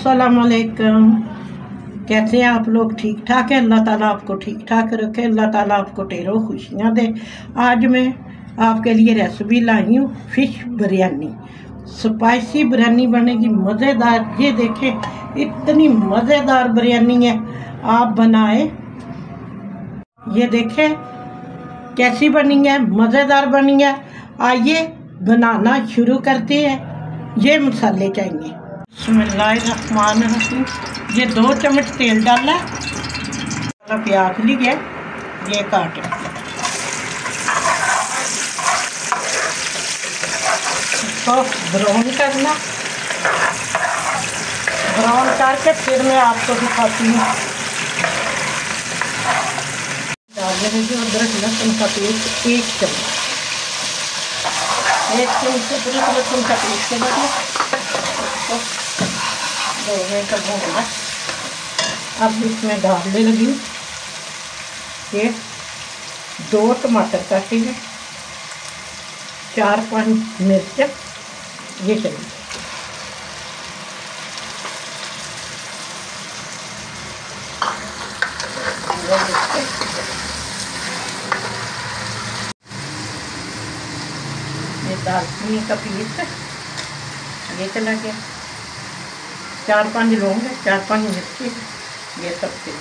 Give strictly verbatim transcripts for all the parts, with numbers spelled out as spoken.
अस्सलाम वालेकुम। कैसे हैं आप लोग? ठीक ठाक है। अल्लाह ताला आपको ठीक ठाक रखे, अल्लाह ताला आपको ढेरों खुशियाँ दे। आज मैं आपके लिए रेसिपी लाई हूँ फ़िश बिरयानी। स्पाइसी बिरयानी बनेगी मज़ेदार। ये देखें इतनी मज़ेदार बिरयानी है, आप बनाए। ये देखें कैसी बनी है, मज़ेदार बनी है। आइए बनाना शुरू करते हैं। ये मसाले चाहिए। बिस्मिल्लाहिर्रहमानिर्रहीम। ये दो चम्मच तेल डाला है, प्याज लिया, ये काट इसको ब्राउन करना। ब्राउन करके फिर मैं आपको दिखाती हूँ। डालने में अदरक लहसुन का पेस्ट एक चम्मच, एक चम्मच अदरक लहसुन का पेस्ट के बाद दो मिनट भूनना। अब इसमें डालने लगी ये दो टमाटर काटे हैं, चार पाँच मिर्च, ये चलिए ये दालचीनी का पीस ये चला गया, चार पांच लौंग है, चार पांच मिर्ची, ये सब चीज़।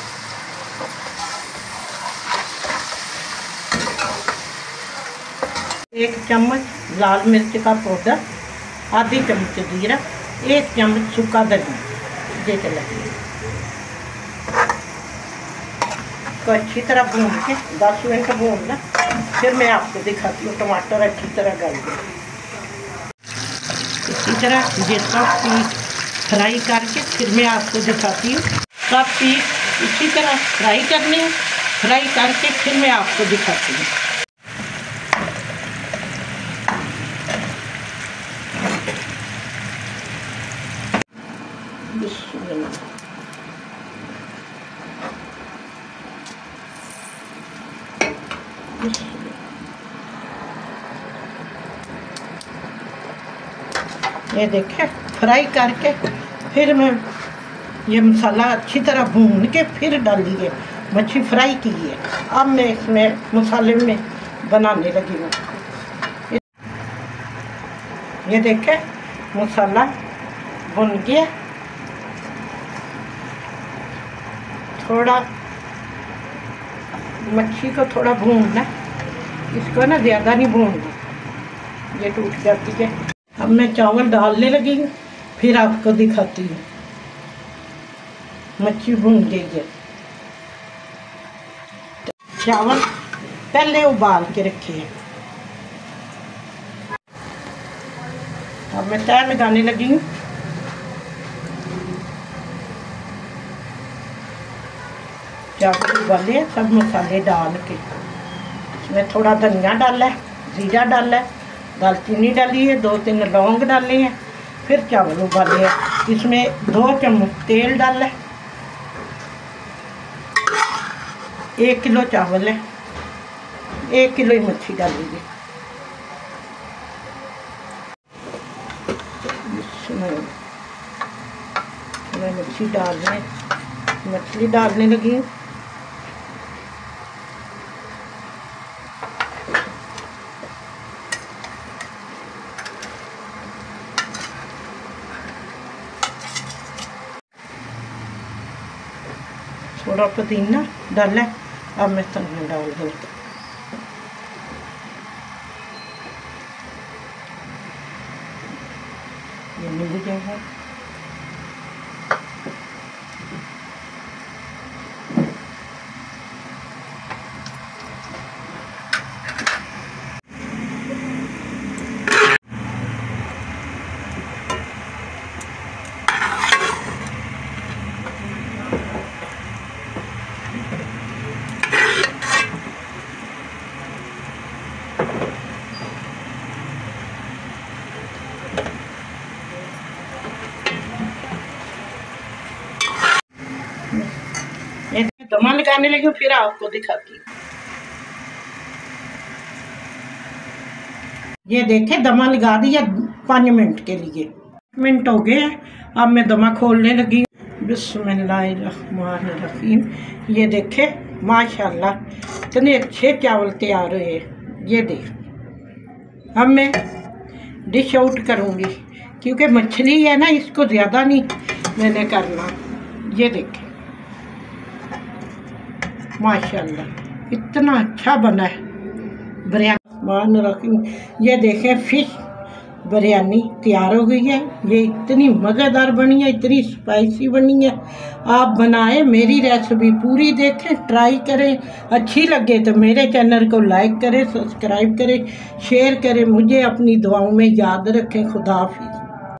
एक चम्मच लाल मिर्च का पाउडर, आधी चम्मच जीरा, एक चम्मच सूखा धनिया, ये चला तो अच्छी तरह भून के दस मिनट भूनना। फिर मैं आपको दिखाती हूँ टमाटर अच्छी तरह गल गए। इसी तरह ये सब पीस फ्राई करके फिर मैं आपको दिखाती हूँ। सब पीस इसी तरह फ्राई करने हैं, फ्राई करके फिर मैं आपको दिखाती हूँ। ये देखें फ्राई करके फिर मैं ये मसाला अच्छी तरह भून के फिर डालिए। मच्छी फ्राई की है। अब मैं इसमें मसाले में बनाने लगी हूँ। ये देखें मसाला भुन गया। थोड़ा मच्छी को थोड़ा भूनना, इसको ना ज़्यादा नहीं भूनना, ये टूट जाती है। अब मैं चावल डालने लगी हूँ, फिर आपको दिखाती हूँ। मच्छी भून गई है। चावल पहले उबाल के रखे हैं। अब मैं तय लगाने लगी हूँ। चावल उबाले सब मसाले डाल के इसमें थोड़ा धनिया डाला है, जीरा डाला है, दालचीनी डाली है, दो तीन लौंग डाले हैं, फिर चावल उबाले हैं। इसमें दो चम्मच तेल डाला है, एक किलो चावल है, एक किलो ही मच्छी डाल लीजिए। मैं मच्छी डालने मछली डालने लगी हूँ। थोड़ा पुदीना डाला है। अब मैं धनिया डाल दूँ। ये मिल जाएगा। दमा लगाने लगी, फिर आपको दिखाती हूँ। ये देखे दमा लगा दिया पाँच मिनट के लिए। मिनट हो गए हैं। अब मैं दमा खोलने लगी। बिस्मिल्लाहिर्रहमानिर्रहीम। ये देखे माशाल्लाह इतने अच्छे चावल तैयार हुए। ये देख, अब मैं डिश आउट करूँगी क्योंकि मछली है ना, इसको ज़्यादा नहीं मैंने करना। ये देखें माशाल्लाह इतना अच्छा बना है बिरयानी रखी। ये देखें फिश बिरयानी तैयार हो गई है। ये इतनी मज़ेदार बनी है, इतनी स्पाइसी बनी है। आप बनाएं, मेरी रेसिपी पूरी देखें, ट्राई करें। अच्छी लगे तो मेरे चैनल को लाइक करें, सब्सक्राइब करें, शेयर करें। मुझे अपनी दुआओं में याद रखें। खुदा हाफिज़।